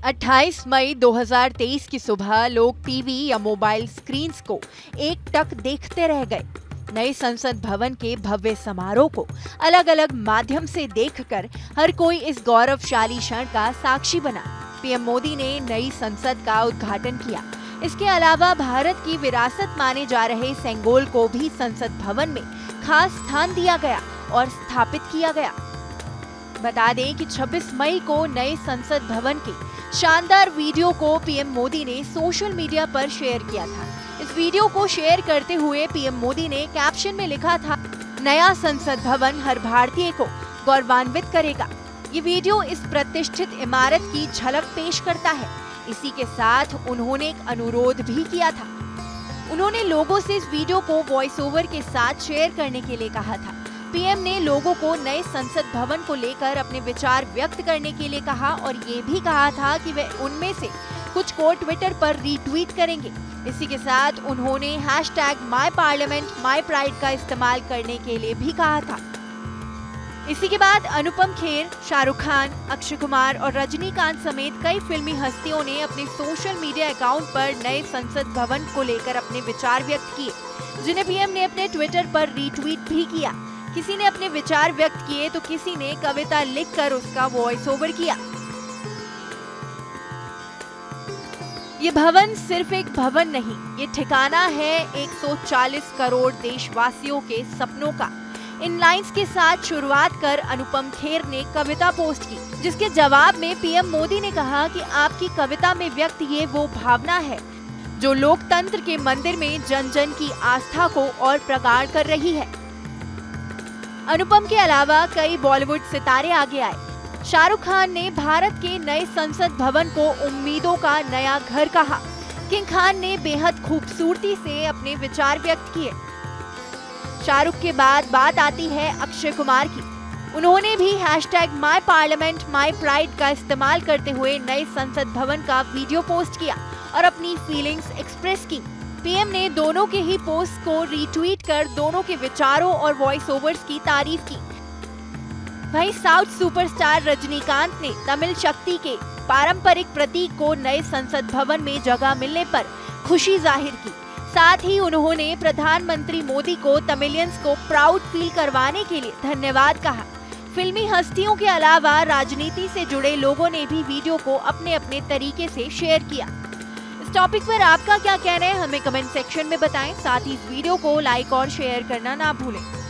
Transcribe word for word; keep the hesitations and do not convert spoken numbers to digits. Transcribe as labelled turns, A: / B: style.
A: अट्ठाईस मई दो हज़ार तेईस की सुबह लोग टीवी या मोबाइल स्क्रीन्स को एक टक देखते रह गए। नए संसद भवन के भव्य समारोह को अलग अलग माध्यम से देखकर हर कोई इस गौरवशाली क्षण का साक्षी बना। पीएम मोदी ने नई संसद का उद्घाटन किया। इसके अलावा भारत की विरासत माने जा रहे सेंगोल को भी संसद भवन में खास स्थान दिया गया और स्थापित किया गया। बता दें कि छब्बीस मई को नए संसद भवन के शानदार वीडियो को पीएम मोदी ने सोशल मीडिया पर शेयर किया था। इस वीडियो को शेयर करते हुए पीएम मोदी ने कैप्शन में लिखा था, नया संसद भवन हर भारतीय को गौरवान्वित करेगा। ये वीडियो इस प्रतिष्ठित इमारत की झलक पेश करता है। इसी के साथ उन्होंने एक अनुरोध भी किया था। उन्होंने लोगों से इस वीडियो को वॉइस ओवर के साथ शेयर करने के लिए कहा था। पीएम ने लोगों को नए संसद भवन को लेकर अपने विचार व्यक्त करने के लिए कहा और ये भी कहा था कि वे उनमें से कुछ को ट्विटर पर रीट्वीट करेंगे। इसी के साथ उन्होंने hashtag my parliament my pride का इस्तेमाल करने के लिए भी कहा था। इसी के बाद अनुपम खेर, शाहरुख खान, अक्षय कुमार और रजनीकांत समेत कई फिल्मी हस्तियों ने अपने सोशल मीडिया अकाउंट पर नए संसद भवन को लेकर अपने विचार व्यक्त किए, जिन्हें पीएम ने अपने ट्विटर पर रीट्वीट भी किया। किसी ने अपने विचार व्यक्त किए तो किसी ने कविता लिखकर उसका वॉइस ओवर किया। ये भवन सिर्फ एक भवन नहीं, ये ठिकाना है एक सौ चालीस करोड़ देशवासियों के सपनों का। इन लाइंस के साथ शुरुआत कर अनुपम खेर ने कविता पोस्ट की, जिसके जवाब में पीएम मोदी ने कहा कि आपकी कविता में व्यक्त ये वो भावना है जो लोकतंत्र के मंदिर में जन जन की आस्था को और प्रगाढ़ कर रही है। अनुपम के अलावा कई बॉलीवुड सितारे आगे आए। शाहरुख खान ने भारत के नए संसद भवन को उम्मीदों का नया घर कहा। किंग खान ने बेहद खूबसूरती से अपने विचार व्यक्त किए। शाहरुख के बाद बात आती है अक्षय कुमार की। उन्होंने भी hashtag my parliament my pride का इस्तेमाल करते हुए नए संसद भवन का वीडियो पोस्ट किया और अपनी फीलिंग्स एक्सप्रेस की। पीएम ने दोनों के ही पोस्ट को रीट्वीट कर दोनों के विचारों और वॉइस ओवर्स की तारीफ की। वहीं साउथ सुपरस्टार रजनीकांत ने तमिल शक्ति के पारंपरिक प्रतीक को नए संसद भवन में जगह मिलने पर खुशी जाहिर की। साथ ही उन्होंने प्रधानमंत्री मोदी को तमिलियंस को प्राउड फील करवाने के लिए धन्यवाद कहा। फिल्मी हस्तियों के अलावा राजनीति से जुड़े लोगों ने भी वीडियो को अपने अपने तरीके से शेयर किया। इस टॉपिक पर आपका क्या कहना है, हमें कमेंट सेक्शन में बताएं। साथ ही इस वीडियो को लाइक और शेयर करना ना भूलें।